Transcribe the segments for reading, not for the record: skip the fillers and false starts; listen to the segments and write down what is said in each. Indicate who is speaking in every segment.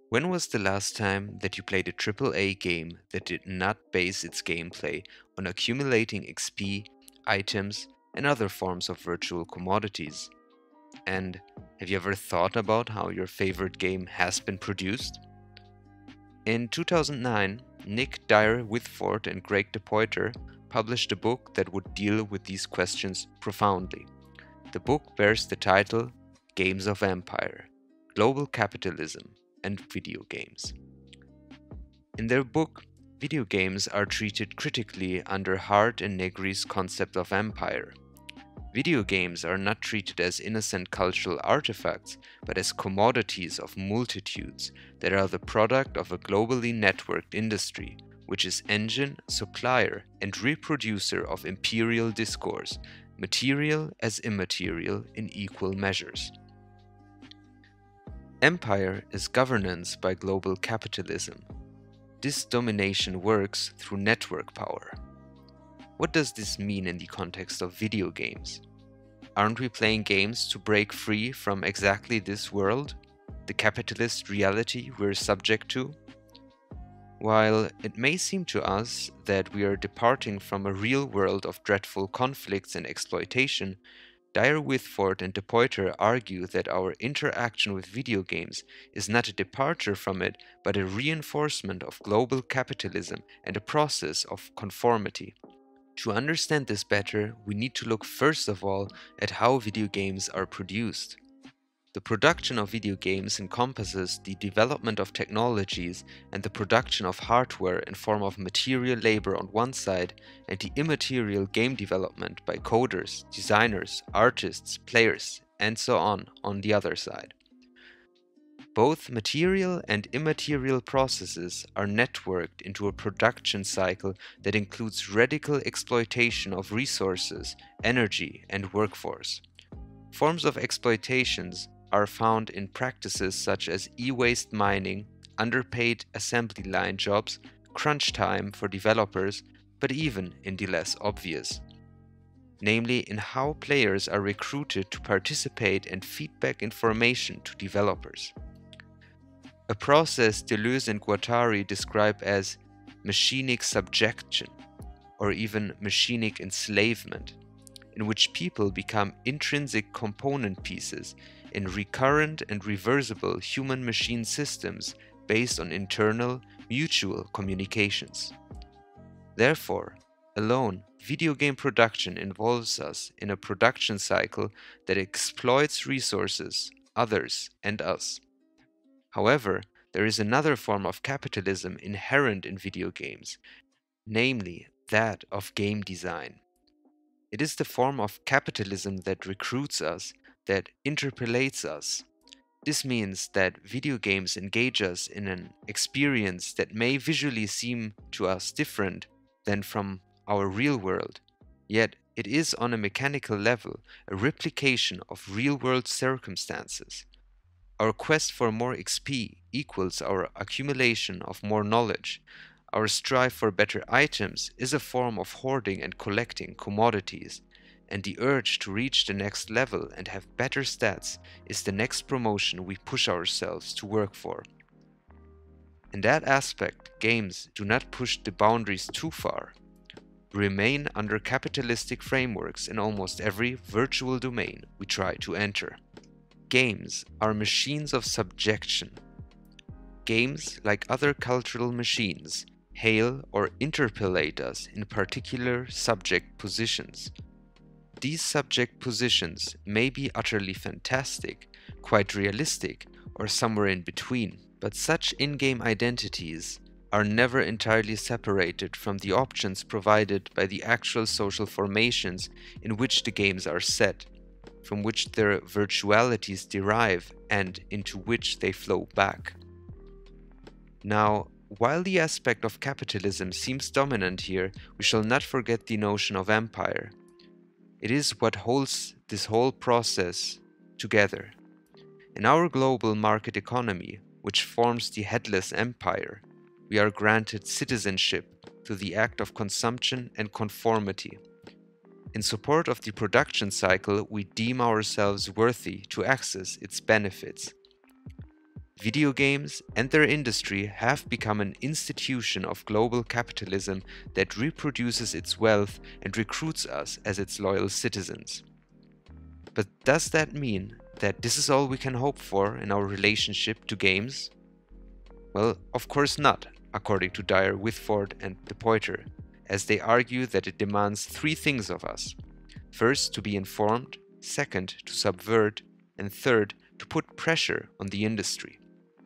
Speaker 1: When was the last time that you played a AAA game that did not base its gameplay on accumulating XP, items, and other forms of virtual commodities? And have you ever thought about how your favorite game has been produced? In 2009, Nick Dyer-Withford and Greig De Peuter published a book that would deal with these questions profoundly. The book bears the title Games of Empire: Global Capitalism and Video Games. In their book, video games are treated critically under Hart and Negri's concept of empire. Video games are not treated as innocent cultural artifacts, but as commodities of multitudes that are the product of a globally networked industry, which is engine, supplier, and reproducer of imperial discourse, material as immaterial in equal measures. Empire is governance by global capitalism. This domination works through network power. What does this mean in the context of video games? Aren't we playing games to break free from exactly this world, the capitalist reality we're subject to? While it may seem to us that we are departing from a real world of dreadful conflicts and exploitation, Dyer-Withford and De Peuter argue that our interaction with video games is not a departure from it, but a reinforcement of global capitalism and a process of conformity. To understand this better, we need to look first of all at how video games are produced. The production of video games encompasses the development of technologies and the production of hardware in form of material labor on one side and the immaterial game development by coders, designers, artists, players, and so on the other side. Both material and immaterial processes are networked into a production cycle that includes radical exploitation of resources, energy, and workforce. Forms of exploitations are found in practices such as e-waste mining, underpaid assembly line jobs, crunch time for developers, but even in the less obvious. Namely, in how players are recruited to participate and feedback information to developers. A process Deleuze and Guattari describe as machinic subjection, or even machinic enslavement, in which people become intrinsic component pieces in recurrent and reversible human-machine systems based on internal, mutual communications. Therefore, alone, video game production involves us in a production cycle that exploits resources, others, and us. However, there is another form of capitalism inherent in video games, namely that of game design. It is the form of capitalism that recruits us, that interpellates us. This means that video games engage us in an experience that may visually seem to us different than from our real world, yet it is on a mechanical level a replication of real-world circumstances. Our quest for more XP equals our accumulation of more knowledge. Our strive for better items is a form of hoarding and collecting commodities, and the urge to reach the next level and have better stats is the next promotion we push ourselves to work for. In that aspect, games do not push the boundaries too far. We remain under capitalistic frameworks in almost every virtual domain we try to enter. Games are machines of subjection. Games, like other cultural machines, hail or interpellate us in particular subject positions. These subject positions may be utterly fantastic, quite realistic, or somewhere in between, but such in-game identities are never entirely separated from the options provided by the actual social formations in which the games are set, from which their virtualities derive and into which they flow back. Now, while the aspect of capitalism seems dominant here, we shall not forget the notion of empire. It is what holds this whole process together. In our global market economy, which forms the headless empire, we are granted citizenship through the act of consumption and conformity. In support of the production cycle, we deem ourselves worthy to access its benefits. Video games and their industry have become an institution of global capitalism that reproduces its wealth and recruits us as its loyal citizens. But does that mean that this is all we can hope for in our relationship to games? Well, of course not, according to Dyer-Withford and De Peuter, as they argue that it demands three things of us. First, to be informed, second, to subvert, and third, to put pressure on the industry.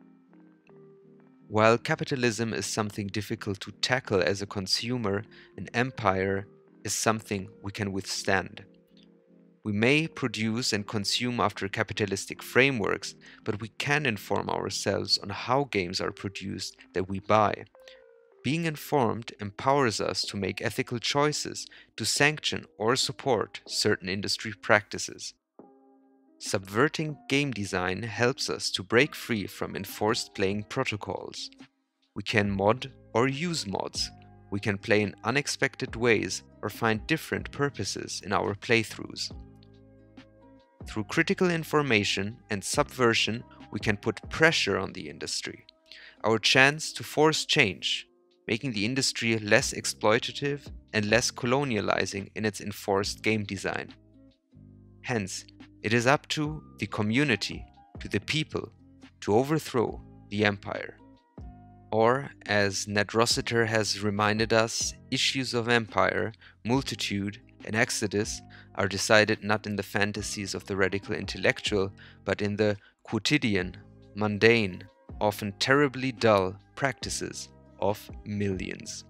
Speaker 1: While capitalism is something difficult to tackle as a consumer, an empire is something we can withstand. We may produce and consume after capitalistic frameworks, but we can inform ourselves on how games are produced that we buy. Being informed empowers us to make ethical choices, to sanction or support certain industry practices. Subverting game design helps us to break free from enforced playing protocols. We can mod or use mods. We can play in unexpected ways or find different purposes in our playthroughs. Through critical information and subversion, we can put pressure on the industry, our chance to force change, making the industry less exploitative and less colonializing in its enforced game design. Hence, it is up to the community, to the people, to overthrow the empire. Or, as Ned Rossiter has reminded us, issues of empire, multitude, and exodus are decided not in the fantasies of the radical intellectual, but in the quotidian, mundane, often terribly dull practices of millions.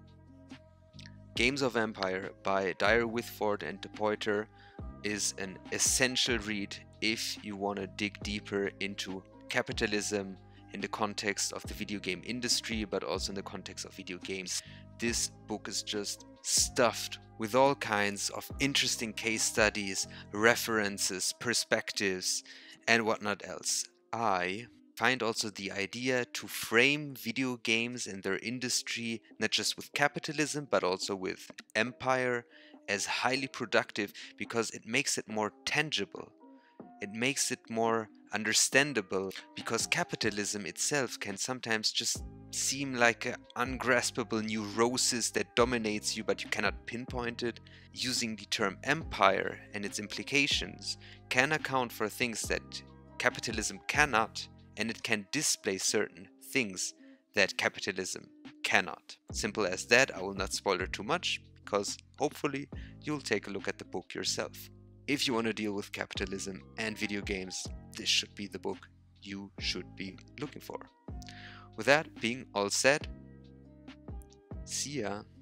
Speaker 1: Games of Empire by Dyer-Withford and De Peuter is an essential read if you want to dig deeper into capitalism in the context of the video game industry, but also in the context of video games. This book is just stuffed with all kinds of interesting case studies, references, perspectives, and whatnot else. I find also the idea to frame video games and their industry not just with capitalism but also with empire as highly productive, because it makes it more tangible. It makes it more understandable, because capitalism itself can sometimes just seem like an ungraspable neurosis that dominates you, but you cannot pinpoint it. Using the term empire and its implications can account for things that capitalism cannot, and it can display certain things that capitalism cannot. Simple as that. I will not spoiler too much, because hopefully you'll take a look at the book yourself. If you want to deal with capitalism and video games, this should be the book you should be looking for. With that being all said, see ya.